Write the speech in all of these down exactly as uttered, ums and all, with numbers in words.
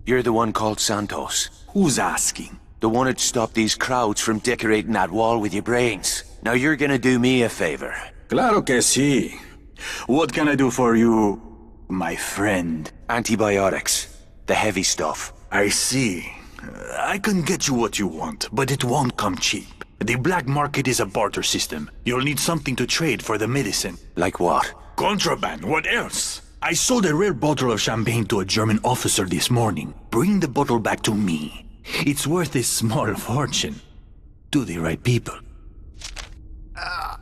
You're the one called Santos. Who's asking? The one that stopped these crowds from decorating that wall with your brains. Now you're gonna do me a favor. Claro que sí. What can I do for you, my friend? Antibiotics. The heavy stuff. I see. Uh, I can get you what you want, but it won't come cheap. The black market is a barter system. You'll need something to trade for the medicine. Like what? Contraband, what else? I sold a rare bottle of champagne to a German officer this morning. Bring the bottle back to me. It's worth a small fortune. To the right people. Uh.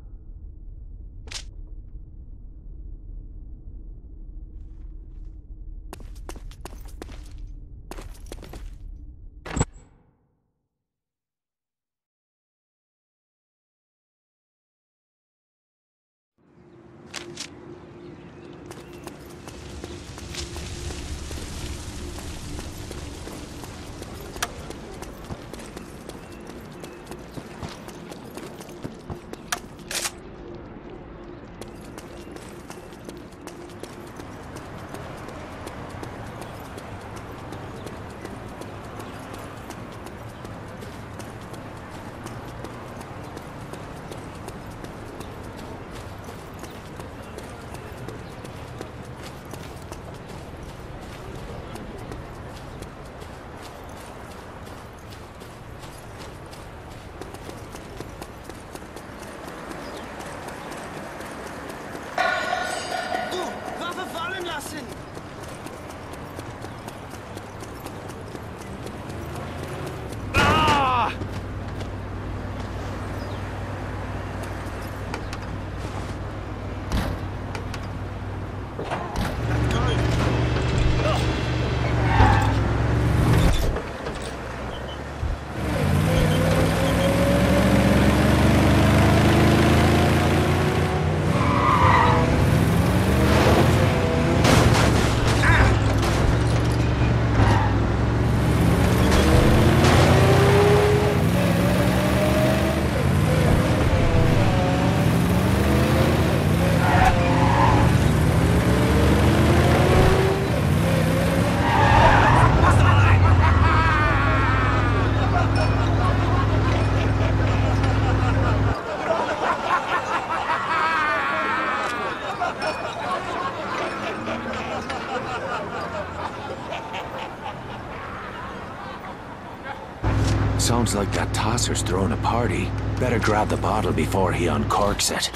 Sounds like that tosser's throwing a party. Better grab the bottle before he uncorks it.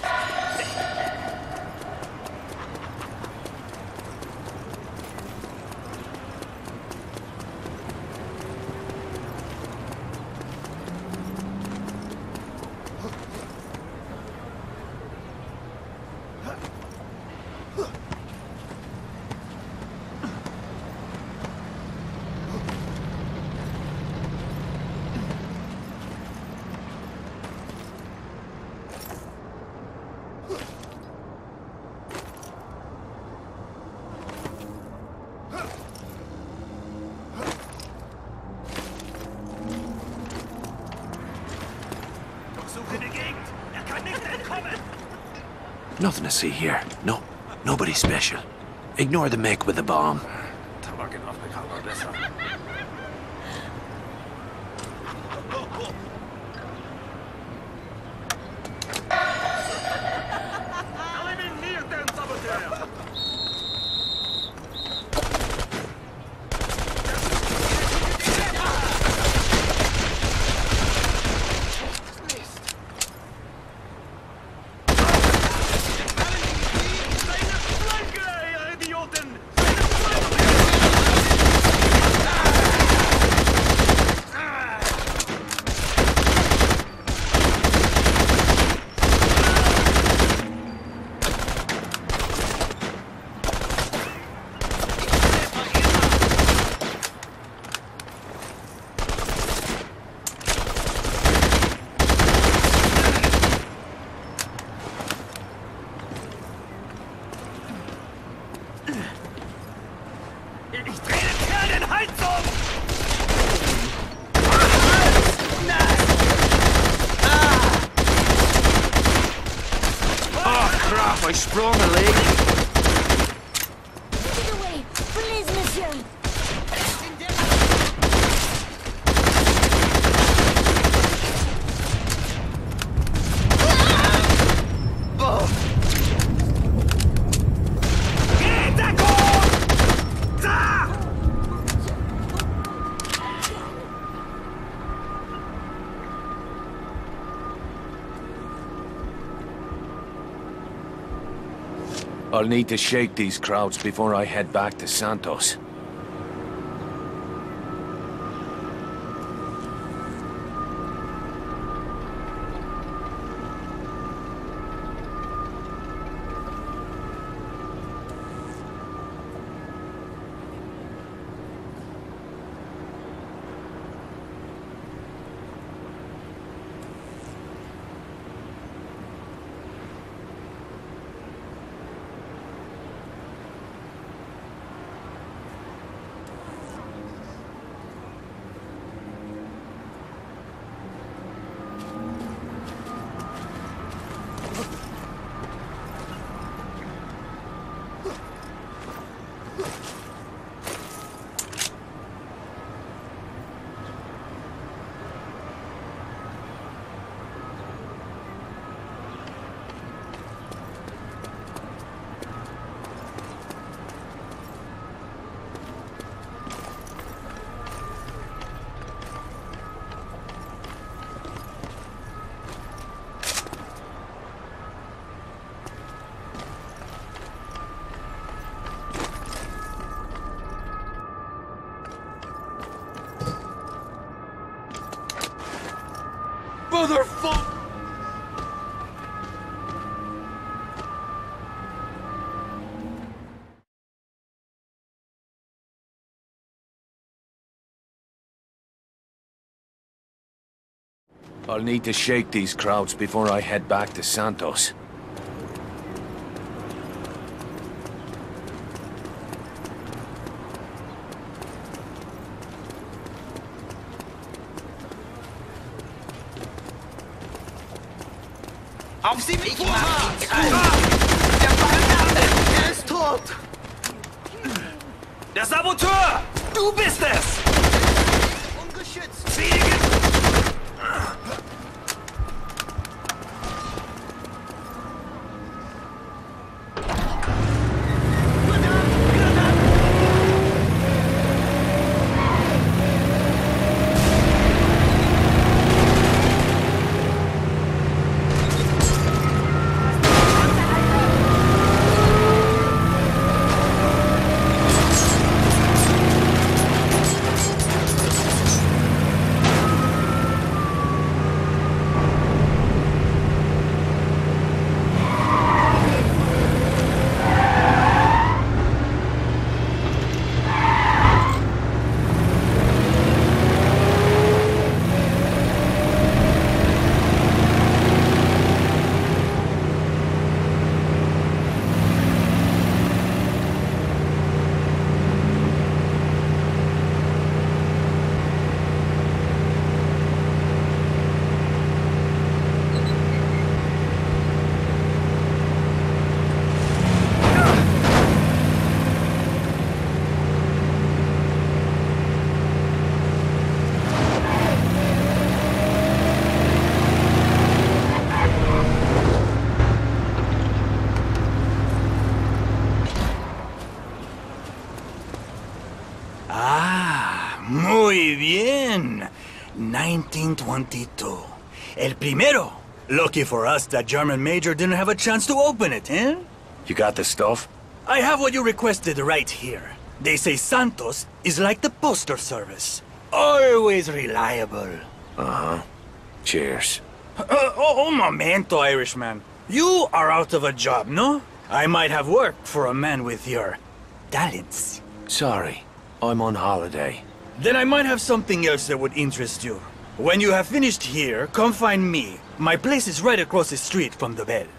Nothing to see here. No, nobody special. Ignore the mech with the bomb. I sprung a leg. Get away, please, monsieur. I'll need to shake these crowds before I head back to Santos. Motherfucker! I'll need to shake these crowds before I head back to Santos. Auf Sie mich machen! Der Verdammte! Er ist tot! Der Saboteur! Du bist es! Ungeschützt! Seedy! Muy bien. nineteen twenty-two. El primero. Lucky for us, that German major didn't have a chance to open it, eh? You got the stuff? I have what you requested right here. They say Santos is like the postal service. Always reliable. Uh-huh. Cheers. Uh, oh, un momento, Irishman. You are out of a job, no? I might have worked for a man with your talents. Sorry, I'm on holiday. Then I might have something else that would interest you. When you have finished here, come find me. My place is right across the street from the bell.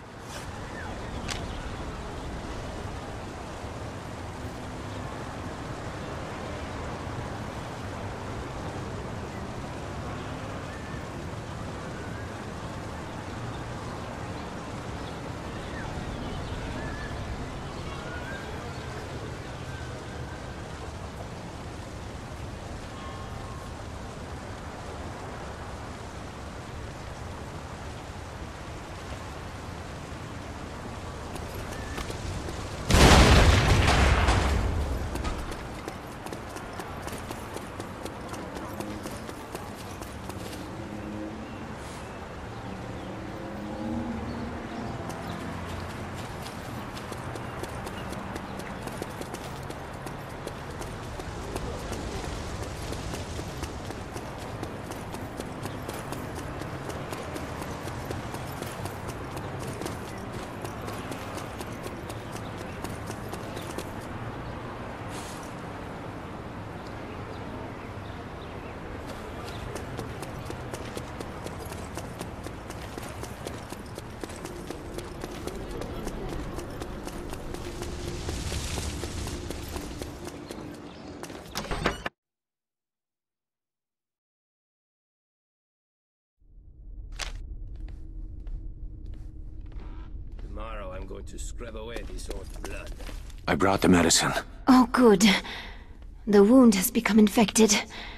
going to scrub away this old blood. I brought the medicine. Oh, good. The wound has become infected.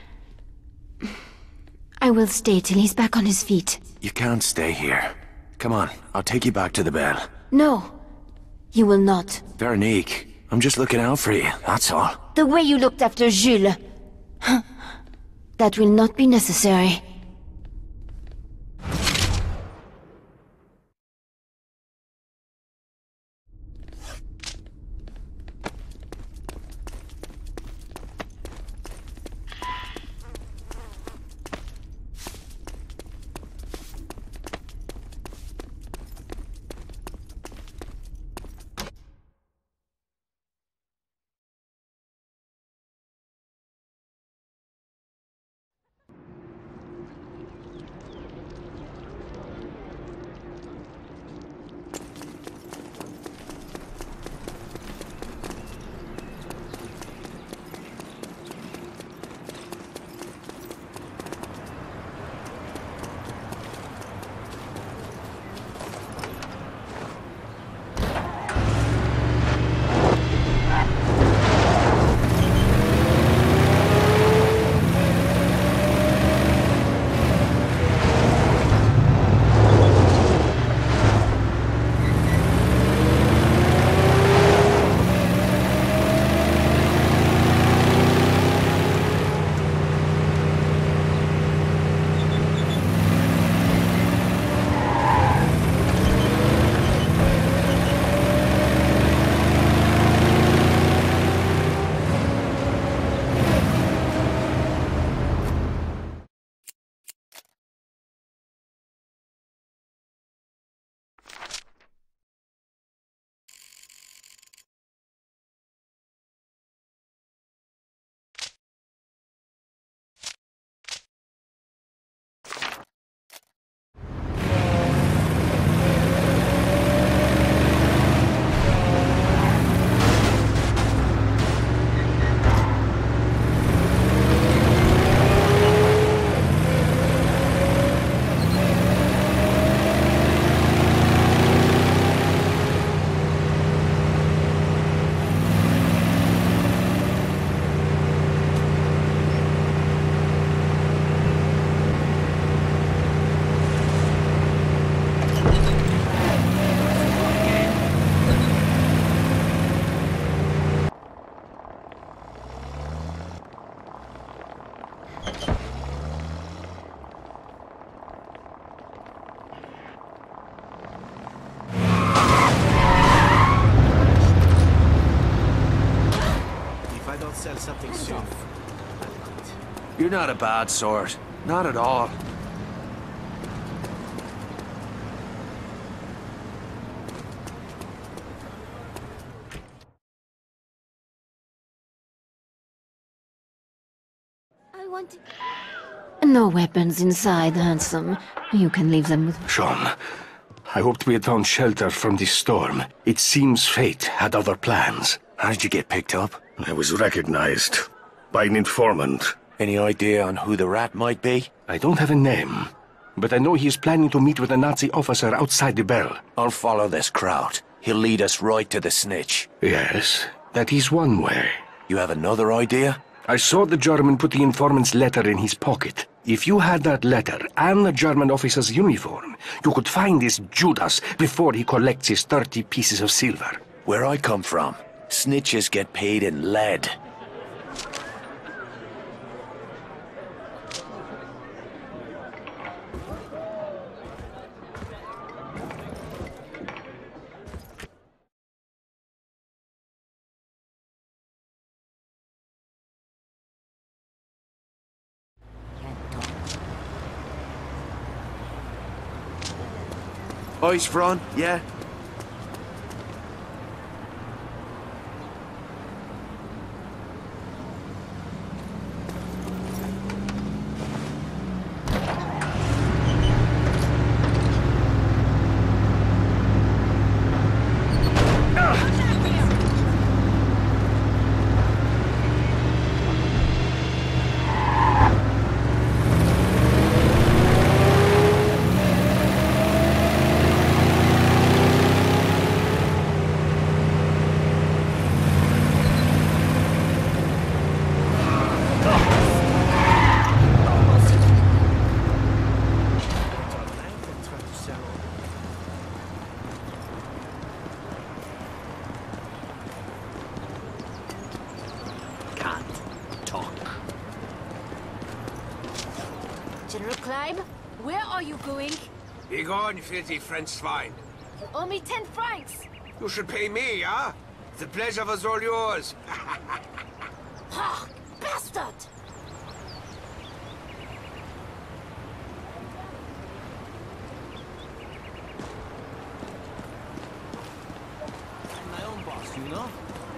I will stay till he's back on his feet. You can't stay here. Come on, I'll take you back to the bell. No, you will not. Veronique, I'm just looking out for you, that's all. The way you looked after Jules. That will not be necessary. Sell something soon. You're not a bad sort. Not at all. I want to... No weapons inside, handsome. You can leave them with... Sean, I hoped we had found shelter from this storm. It seems fate had other plans. How did you get picked up? I was recognized by an informant. Any idea on who the rat might be? I don't have a name, but I know he is planning to meet with a Nazi officer outside the bell. I'll follow this crowd. He'll lead us right to the snitch. Yes, that is one way. You have another idea? I saw the German put the informant's letter in his pocket. If you had that letter and the German officer's uniform, you could find this Judas before he collects his thirty pieces of silver. Where I come from, snitches get paid in lead. Eyes front, yeah? General Clive, where are you going? Be gone, filthy French swine. You owe me ten francs. You should pay me, huh? The pleasure was all yours. Ah, bastard! I'm my own boss, you know?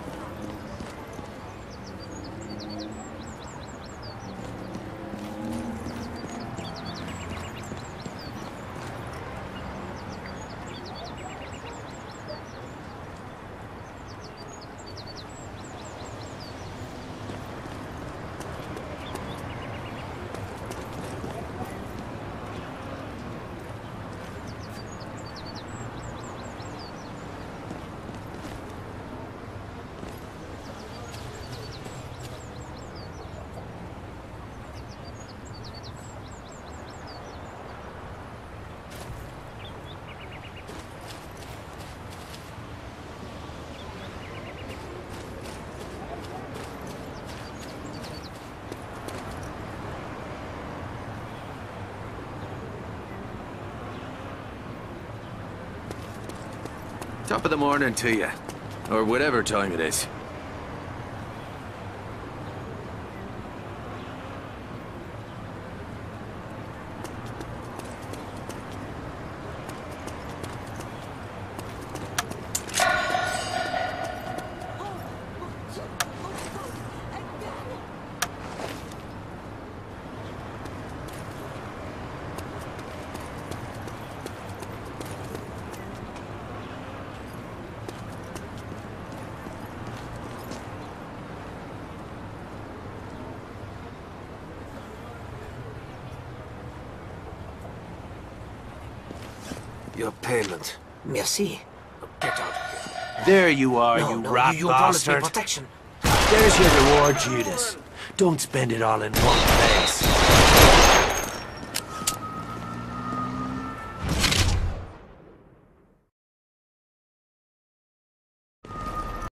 Top of the morning to you. Or whatever time it is. Your payment. Merci. Get out of here. There you are, No, you no, rat you promised me bastard. protection. There's your reward, Judas. Don't spend it all in one place.